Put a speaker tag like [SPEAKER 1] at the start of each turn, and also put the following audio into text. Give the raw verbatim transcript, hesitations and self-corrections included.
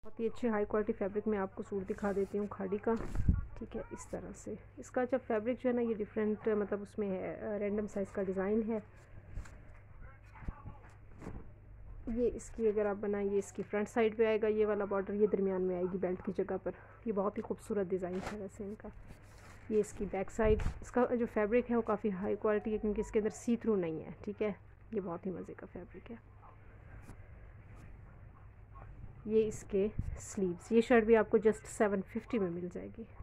[SPEAKER 1] बहुत ही अच्छे high quality fabric में आपको सूट दिखा देती हूँ खाड़ी का। ठीक है, इस तरह से इसका जब फैब्रिक जो है ना ये डिफरेंट मतलब उसमें है, रैंडम साइज़ का डिज़ाइन है। ये इसकी अगर आप बनाएं, ये इसकी फ्रंट साइड पे आएगा ये वाला बॉर्डर, ये दरमियान में आएगी बेल्ट की जगह पर। ये बहुत ही खूबसूरत डिज़ाइन है वैसे इनका। ये इसकी बैक साइड, इसका जो फैब्रिक है वो काफ़ी हाई क्वालिटी है क्योंकि इसके अंदर सी थ्रू नहीं है। ठीक है, ये बहुत ही मज़े का फैब्रिक है। ये इसके स्लीव्स, ये शर्ट भी आपको जस्ट सेवन फिफ्टी में मिल जाएगी।